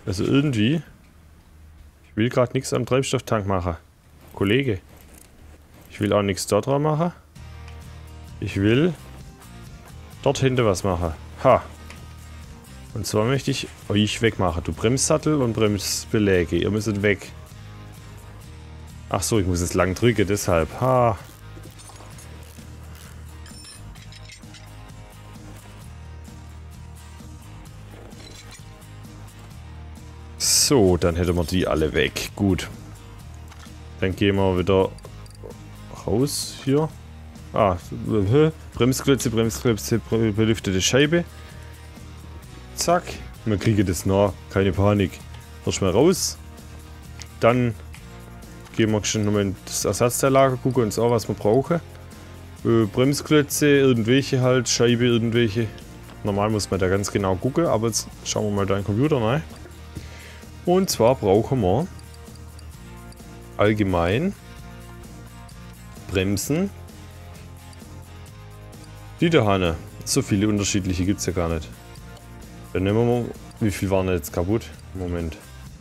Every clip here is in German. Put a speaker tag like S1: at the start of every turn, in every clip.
S1: Also irgendwie... Ich will gerade nichts am Treibstofftank machen. Kollege. Ich will auch nichts dort dran machen. Ich will... dort hinten was machen. Ha! Und zwar möchte ich euch wegmachen. Du Bremssattel und Bremsbeläge. Ihr müsst weg. Ach so, ich muss es lang drücken, deshalb. Ha! So, dann hätten wir die alle weg. Gut. Dann gehen wir wieder raus hier. Ah, Bremsklötze, Bremsklötze, belüftete Scheibe. Zack. Wir kriegen das noch. Keine Panik. Erstmal raus. Dann gehen wir schon nochmal in das Ersatzteillager, gucken uns auch, was wir brauchen. Bremsklötze, irgendwelche halt, Scheibe, irgendwelche. Normal muss man da ganz genau gucken, aber jetzt schauen wir mal da in den Computer rein. Und zwar brauchen wir allgemein Bremsen. Die da Hanne. So viele unterschiedliche gibt es ja gar nicht. Dann nehmen wir mal. Wie viel waren jetzt kaputt? Moment.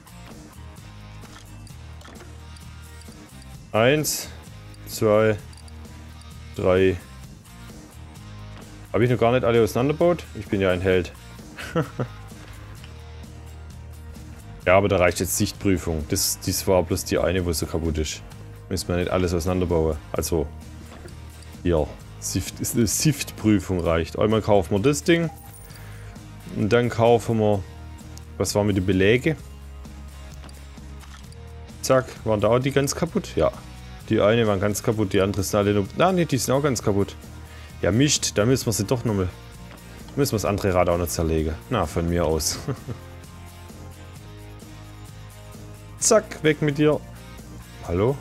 S1: 1, 2, 3. Habe ich noch gar nicht alle auseinandergebaut? Ich bin ja ein Held. Ja, aber da reicht jetzt Sichtprüfung. Das war bloß die eine, wo so kaputt ist. Müssen wir nicht alles auseinanderbauen. Also, ja, Siftprüfung reicht. Einmal kaufen wir das Ding. Und dann kaufen wir, was war mit den Belägen? Zack, waren da auch die ganz kaputt? Ja. Die eine waren ganz kaputt, die andere sind alle nur... Na, ne, die sind auch ganz kaputt. Ja, mischt, da müssen wir sie doch nochmal... Müssen wir das andere Rad auch noch zerlegen. Na, von mir aus. Zack, weg mit dir. Hallo?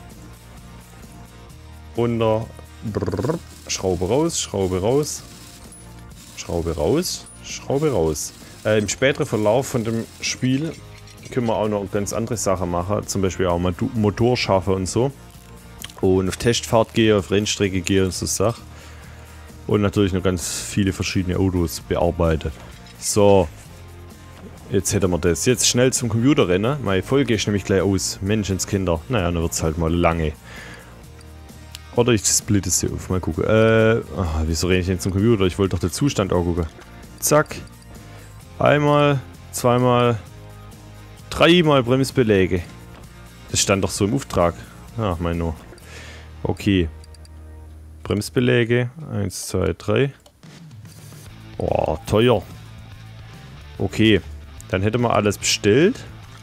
S1: Runter. Brrr. Schraube raus, Schraube raus. Schraube raus, Schraube raus. Im späteren Verlauf von dem Spiel können wir auch noch ganz andere Sachen machen. Zum Beispiel auch mal Motor schaffen und so. Und auf Testfahrt gehen, auf Rennstrecke gehen und so Sachen. Und natürlich noch ganz viele verschiedene Autos bearbeiten. So. Jetzt hätten wir das. Jetzt schnell zum Computer rennen. Meine Folge ist nämlich gleich aus. Menschenskinder. Naja, dann wird es halt mal lange. Oder ich splitte sie auf. Mal gucken. Wieso renne ich denn zum Computer? Ich wollte doch den Zustand auch gucken. Zack. Einmal, zweimal, dreimal Bremsbeläge. Das stand doch so im Auftrag. Ach, mein nur. Okay. Bremsbeläge. 1, 2, 3. Oh, teuer. Okay. Dann hätten wir alles bestellt.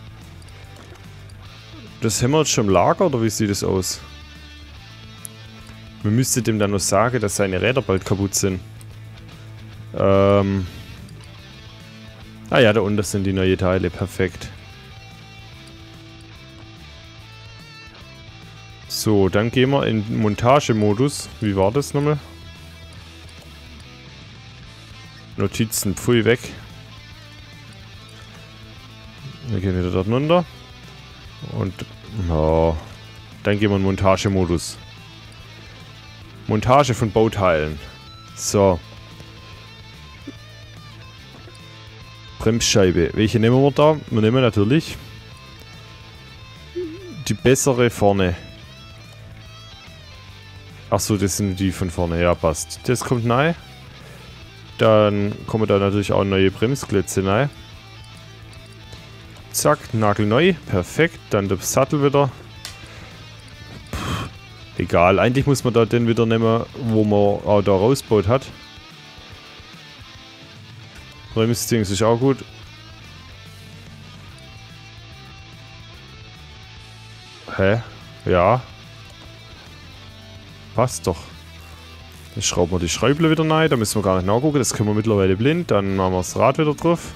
S1: Das haben wir jetzt schon im Lager, oder wie sieht das aus? Man müsste dem dann noch sagen, dass seine Räder bald kaputt sind. Ah ja, da unten sind die neuen Teile. Perfekt. So, dann gehen wir in Montagemodus. Wie war das nochmal? Notizen, pfui weg. Wir gehen wieder dort runter. Und oh, dann gehen wir in Montagemodus. Montage von Bauteilen. So. Bremsscheibe. Welche nehmen wir da? Wir nehmen natürlich die bessere vorne. Achso, das sind die von vorne. Ja, passt. Das kommt rein. Dann kommen da natürlich auch neue Bremsklötze rein. Zack, nagelneu. Perfekt. Dann der Sattel wieder. Egal, eigentlich muss man da den wieder nehmen, wo man auch da rausgebaut hat. Bremsdings ist auch gut. Hä? Ja. Passt doch. Dann schrauben wir die Schräuble wieder rein. Da müssen wir gar nicht nachgucken. Das können wir mittlerweile blind. Dann machen wir das Rad wieder drauf.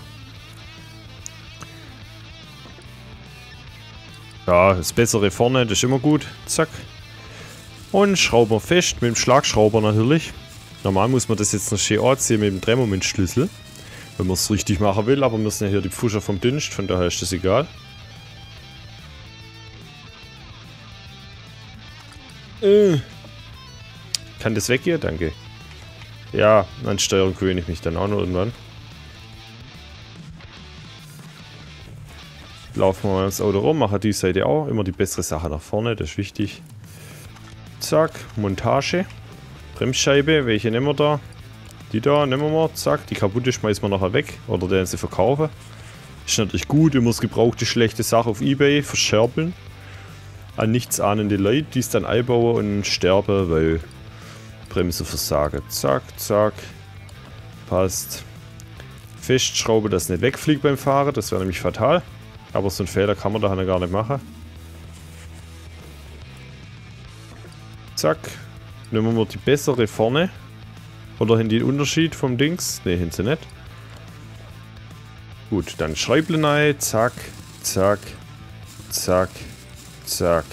S1: Ja, das bessere vorne, das ist immer gut. Zack. Und schrauben wir fest mit dem Schlagschrauber natürlich. Normal muss man das jetzt noch schön anziehen mit dem Drehmomentschlüssel. Wenn man es richtig machen will, aber wir sind ja hier die Pfuscher vom Dienst, von daher ist das egal. Kann das weggehen? Danke. Ja, an Steuerung gewöhne ich mich dann auch noch irgendwann. Laufen wir mal das Auto rum, machen die Seite auch. Immer die bessere Sache nach vorne, das ist wichtig. Zack, Montage. Bremsscheibe, welche nehmen wir da? Die da nehmen wir, zack. Die kaputte schmeißen wir nachher weg oder den sie verkaufen. Ist natürlich gut, immer das gebrauchte schlechte Sache auf Ebay verscherbeln. An nichts ahnende Leute, die es dann einbauen und sterben, weil Bremse versagen. Zack, zack. Passt. Festschrauben, dass es nicht wegfliegt beim Fahren, das wäre nämlich fatal. Aber so einen Fehler kann man da gar nicht machen. Zack. Nehmen wir die bessere vorne. Oder haben die einen Unterschied vom Dings? Ne, haben sie nicht. Gut, dann Schräubchen rein. Zack, zack, zack, zack.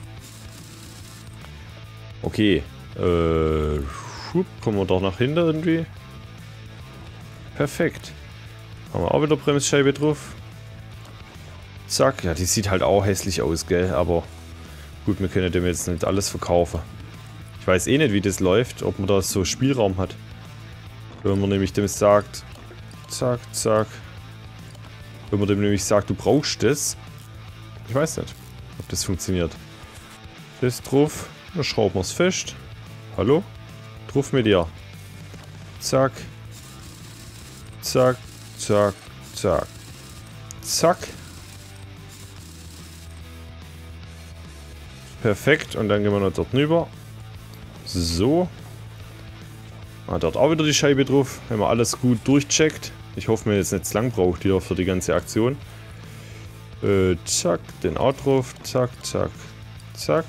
S1: Okay. Kommen wir doch nach hinten irgendwie. Perfekt. Haben wir auch wieder Bremsscheibe drauf. Zack. Ja, die sieht halt auch hässlich aus, gell? Aber gut, wir können dem jetzt nicht alles verkaufen. Ich weiß eh nicht, wie das läuft, ob man da so Spielraum hat. Wenn man nämlich dem sagt, zack, zack. Wenn man dem nämlich sagt, du brauchst das. Ich weiß nicht, ob das funktioniert. Das drauf, dann schrauben wir es fest. Hallo? Drauf mit dir. Zack. Zack, zack, zack. Zack. Perfekt, und dann gehen wir noch dort rüber. So. Dort auch wieder die Scheibe drauf, wenn man alles gut durchcheckt. Ich hoffe, mir jetzt nicht zu lang braucht hier für die ganze Aktion. Zack, den auch drauf. Zack, zack, zack.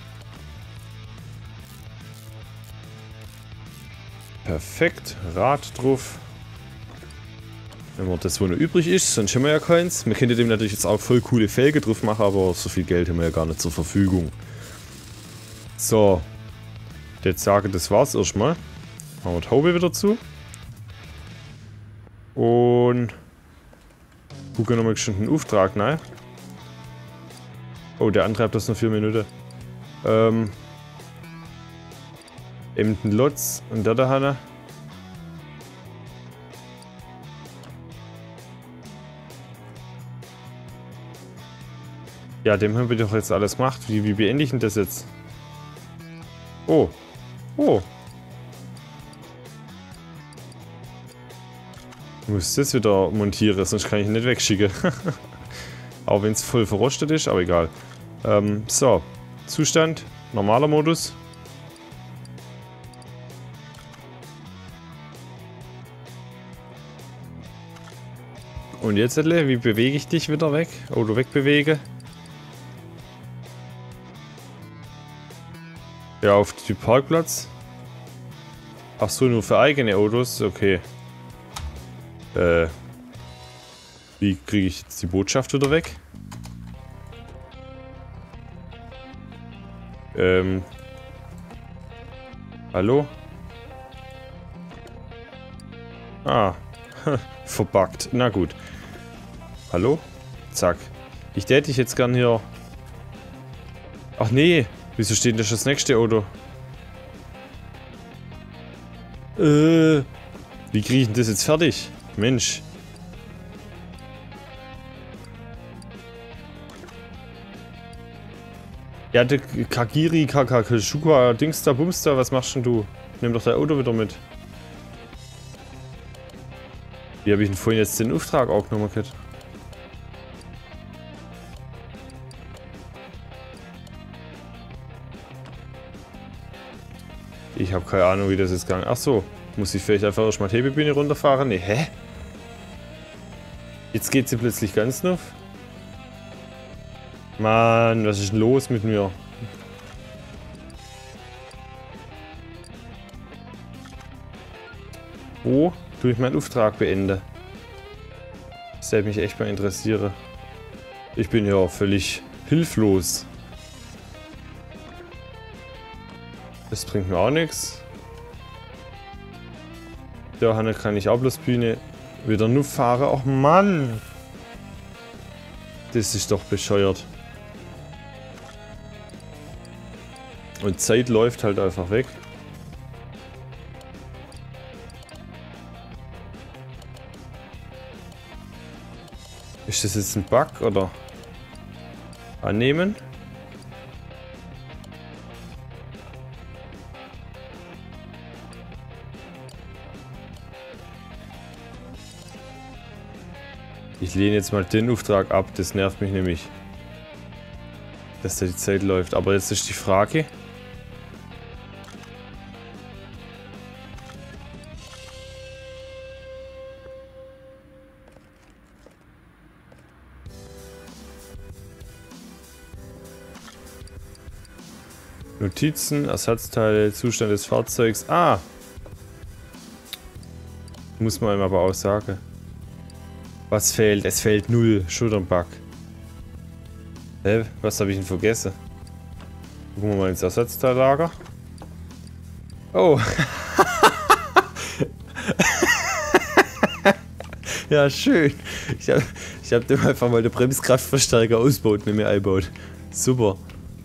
S1: Perfekt, Rad drauf. Wenn man das, wo noch übrig ist, sonst haben wir ja keins. Wir könnten dem natürlich jetzt auch voll coole Felge drauf machen, aber so viel Geld haben wir ja gar nicht zur Verfügung. So. Jetzt sage, das war's erstmal. Machen wir die Haube wieder zu. Und gucken nochmal schon den Auftrag, ne? Oh, der andere hat das nur 4 Minuten. Eben den Lotz und der da Hanna. Ja, dem haben wir doch jetzt alles gemacht. Wie beende ich denn das jetzt? Oh. Oh. Ich muss das wieder montieren, sonst kann ich ihn nicht wegschicken. Auch wenn es voll verrostet ist, aber egal. So. Zustand. Normaler Modus. Und jetzt, Edle, wie bewege ich dich wieder weg? Oder wegbewege? Ja, auf den Parkplatz. Ach so, nur für eigene Autos? Okay. Wie kriege ich jetzt die Botschaft wieder weg? Hallo? Ah. Verbuggt. Na gut. Hallo? Zack. Ich hätte dich jetzt gern hier... Ach nee. Wieso steht denn das nächste Auto? Wie kriege ich denn das jetzt fertig? Mensch. Ja, der Kagiri, Kakakashuka, Dingster, Bumster, was machst denn du? Nimm doch dein Auto wieder mit. Wie habe ich denn vorhin jetzt den Auftrag auch genommen, Kit? Ich habe keine Ahnung, wie das jetzt gegangen ist. Ach so, muss ich vielleicht einfach erstmal die Hebebühne runterfahren? Nee, hä? Jetzt geht sie plötzlich ganz nuff. Mann, was ist denn los mit mir? Wo tue ich meinen Auftrag beenden? Das würde mich echt mal interessieren. Ich bin ja völlig hilflos. Das bringt mir auch nichts. Da kann ich auch bloß Bühne wieder nur fahren. Ach Mann! Das ist doch bescheuert. Und Zeit läuft halt einfach weg. Ist das jetzt ein Bug oder? Annehmen? Ich lehne jetzt mal den Auftrag ab, das nervt mich nämlich. Dass da die Zeit läuft. Aber jetzt ist die Frage. Notizen, Ersatzteile, Zustand des Fahrzeugs. Ah! Muss man ihm aber auch sagen. Was fehlt? Es fehlt 0. Schulternbug. Hä? Was habe ich denn vergessen? Gucken wir mal ins Ersatzteillager. Oh! Ja, schön. Ich hab dem einfach mal den Bremskraftverstärker ausgebaut mit mir eingebaut. Super.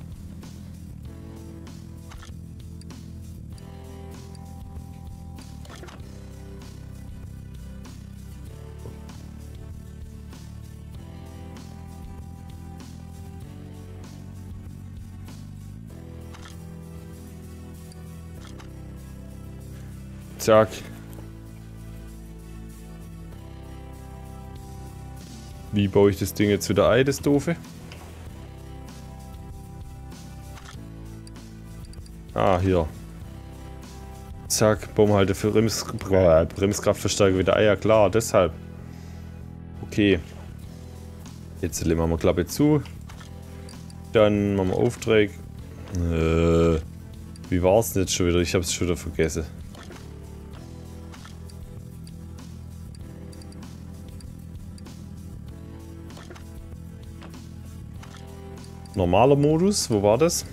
S1: Zack. Wie baue ich das Ding jetzt wieder ein, das Doofe? Ah, hier. Zack, bauen wir halt für Bremskraftverstärker wieder ein. Ja klar, deshalb. Okay. Jetzt machen wir Klappe zu. Dann machen wir Auftrag. Wie war es denn jetzt schon wieder? Ich habe es schon wieder vergessen. Normaler Modus, wo war das?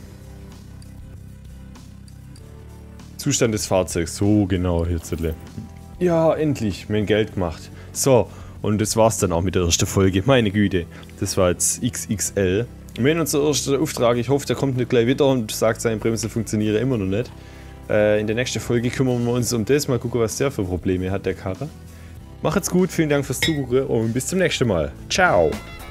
S1: Zustand des Fahrzeugs, so genau, hier zu. Ja, endlich, mein Geld gemacht. So, und das war's dann auch mit der ersten Folge. Meine Güte, das war jetzt XXL. Wir haben unser erster Auftrag, ich hoffe, der kommt nicht gleich wieder und sagt, seine Bremse funktioniert immer noch nicht. In der nächsten Folge kümmern wir uns um das, mal gucken, was der für Probleme hat, der Karre. Macht's gut, vielen Dank fürs Zugucken und bis zum nächsten Mal. Ciao!